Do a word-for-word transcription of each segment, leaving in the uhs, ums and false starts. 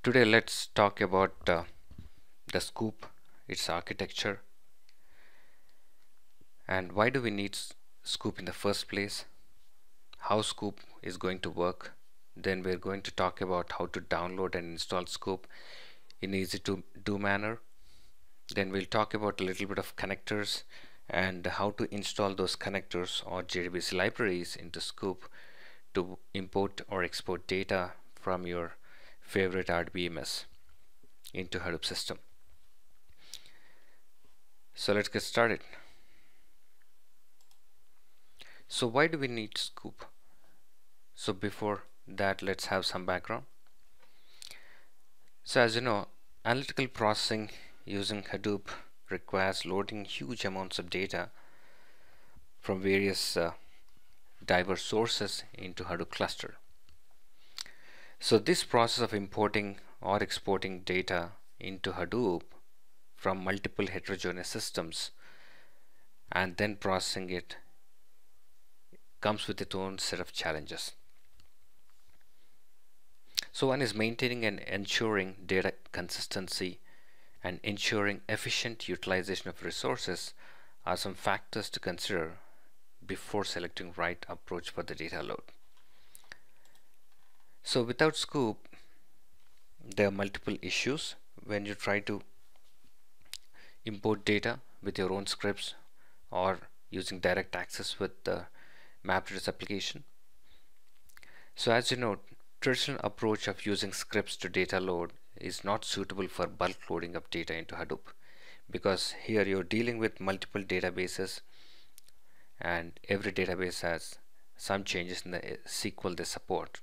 Today let's talk about uh, the Sqoop, its architecture, and why do we need Sqoop in the first place, how Sqoop is going to work. Then we're going to talk about how to download and install Sqoop in easy to do manner. Then we'll talk about a little bit of connectors and how to install those connectors or J D B C libraries into Sqoop to import or export data from your favorite R D B M S into Hadoop system. So let's get started. So why do we need Sqoop? So before that, let's have some background. So as you know, analytical processing using Hadoop requires loading huge amounts of data from various uh, diverse sources into Hadoop cluster. So this process of importing or exporting data into Hadoop from multiple heterogeneous systems and then processing it comes with its own set of challenges. So one is maintaining and ensuring data consistency and ensuring efficient utilization of resources are some factors to consider before selecting right approach for the data load. So without Sqoop, there are multiple issues when you try to import data with your own scripts or using direct access with the MapReduce application. So as you know, traditional approach of using scripts to data load is not suitable for bulk loading of data into Hadoop, because here you're dealing with multiple databases and every database has some changes in the S Q L they support.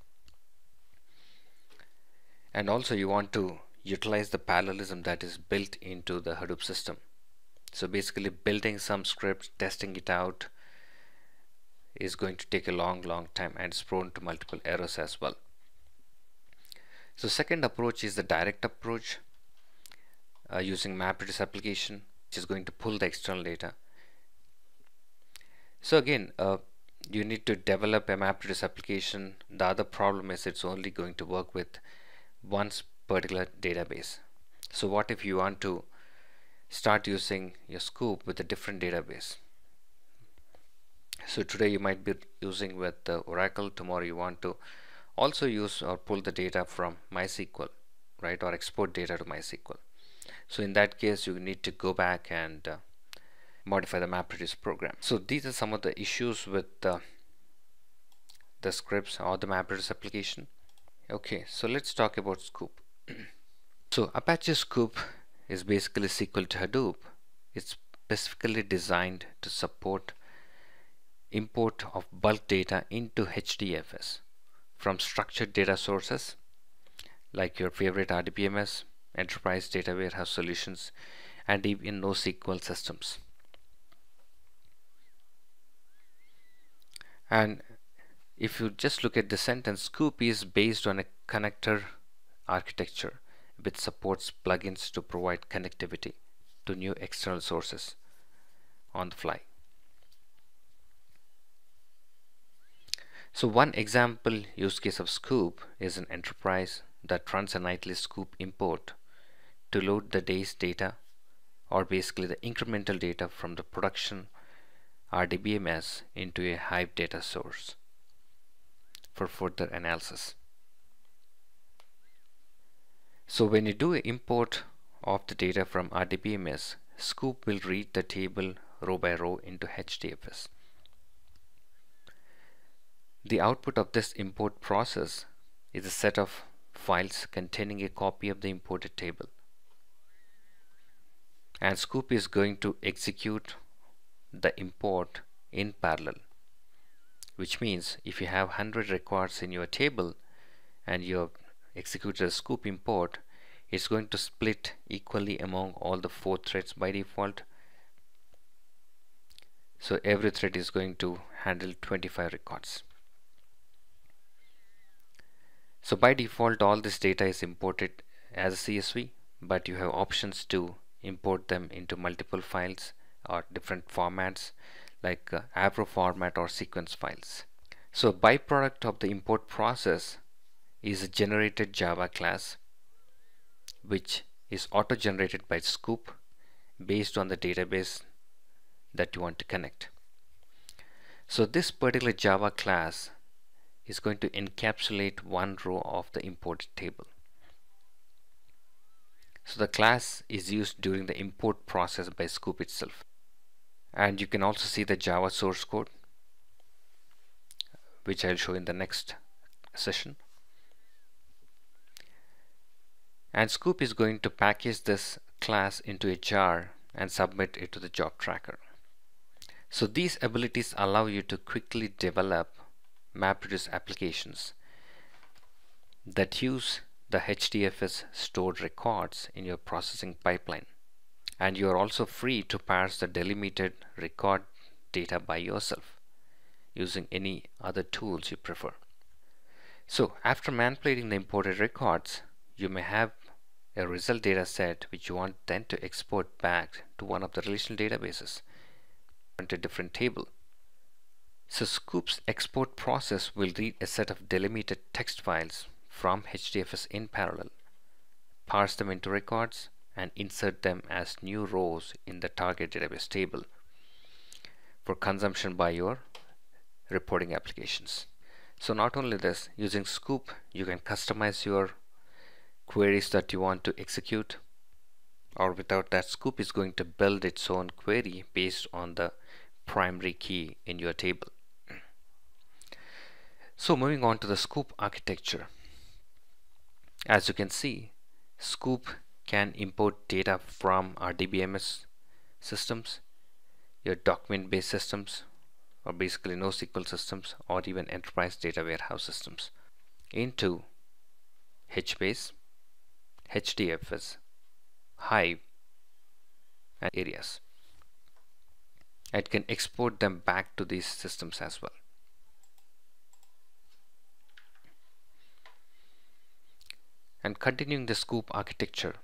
And also you want to utilize the parallelism that is built into the Hadoop system. So basically building some script, testing it out is going to take a long long time and it's prone to multiple errors as well. So second approach is the direct approach uh, using MapReduce application, which is going to pull the external data. So again, uh, you need to develop a MapReduce application. The other problem is it's only going to work with one particular database. So what if you want to start using your Sqoop with a different database? So today you might be using with uh, Oracle, tomorrow you want to also use or pull the data from MySQL, right, or export data to MySQL. So in that case you need to go back and uh, modify the MapReduce program. So these are some of the issues with uh, the scripts or the MapReduce application. Okay, so let's talk about Sqoop. So Apache Sqoop is basically S Q L to Hadoop. It's specifically designed to support import of bulk data into H D F S from structured data sources like your favorite R D B M S, enterprise data warehouse solutions, and even NoSQL systems. And if you just look at the sentence, Sqoop is based on a connector architecture which supports plugins to provide connectivity to new external sources on the fly. So one example use case of Sqoop is an enterprise that runs a nightly Sqoop import to load the day's data, or basically the incremental data from the production R D B M S into a Hive data source for further analysis. So when you do an import of the data from R D B M S, Sqoop will read the table row by row into H D F S. The output of this import process is a set of files containing a copy of the imported table. And Sqoop is going to execute the import in parallel, which means if you have one hundred records in your table and you have executed a Sqoop import, it's going to split equally among all the four threads by default. So every thread is going to handle twenty-five records. So by default all this data is imported as a C S V, but you have options to import them into multiple files or different formats like uh, Avro format or sequence files. So byproduct of the import process is a generated Java class which is auto generated by Sqoop based on the database that you want to connect. So this particular Java class is going to encapsulate one row of the imported table. So the class is used during the import process by Sqoop itself. And you can also see the Java source code, which I'll show in the next session. And Sqoop is going to package this class into a jar and submit it to the job tracker. So these abilities allow you to quickly develop MapReduce applications that use the H D F S stored records in your processing pipeline. And you are also free to parse the delimited record data by yourself using any other tools you prefer. So after manipulating the imported records, you may have a result data set which you want then to export back to one of the relational databases into a different table. So Sqoop's export process will read a set of delimited text files from H D F S in parallel, parse them into records, and insert them as new rows in the target database table for consumption by your reporting applications. So not only this, using Sqoop you can customize your queries that you want to execute, or without that, Sqoop is going to build its own query based on the primary key in your table. So moving on to the Sqoop architecture. As you can see, Sqoop can import data from our D B M S systems, your document based systems, or basically NoSQL systems, or even enterprise data warehouse systems, into H base, H D F S, Hive, and areas. It can export them back to these systems as well. And continuing the Sqoop architecture,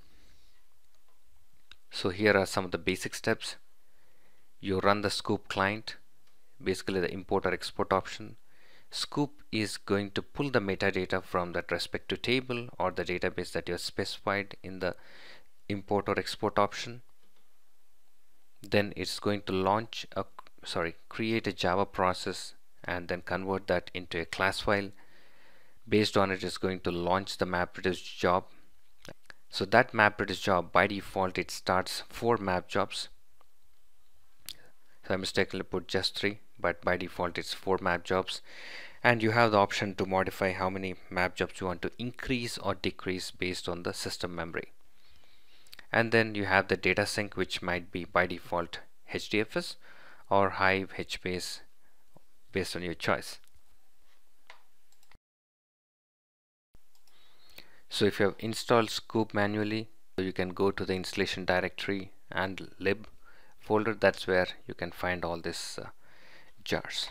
so here are some of the basic steps. You run the Sqoop client, basically the import or export option. Sqoop is going to pull the metadata from that respective table or the database that you have specified in the import or export option. Then it's going to launch a sorry create a Java process and then convert that into a class file. Based on it, it's going to launch the MapReduce job. So that MapReduce job, by default it starts four map jobs. So I mistakenly put just three, but by default it's four map jobs, and you have the option to modify how many map jobs you want to increase or decrease based on the system memory. And then you have the data sync, which might be by default H D F S or Hive, H base, based on your choice. So if you have installed Sqoop manually, you can go to the installation directory and lib folder. That's where you can find all these uh, jars.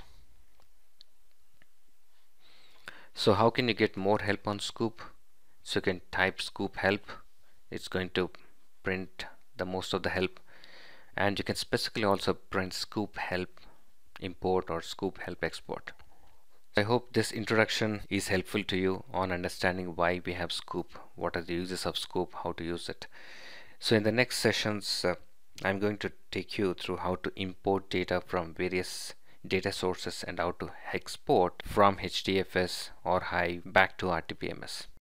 So how can you get more help on Sqoop? So you can type Sqoop help. It's going to print the most of the help, and you can specifically also print Sqoop help import or Sqoop help export. I hope this introduction is helpful to you on understanding why we have Sqoop, what are the uses of Sqoop, how to use it. So in the next sessions, uh, I'm going to take you through how to import data from various data sources and how to export from H D F S or Hive back to R T P M S.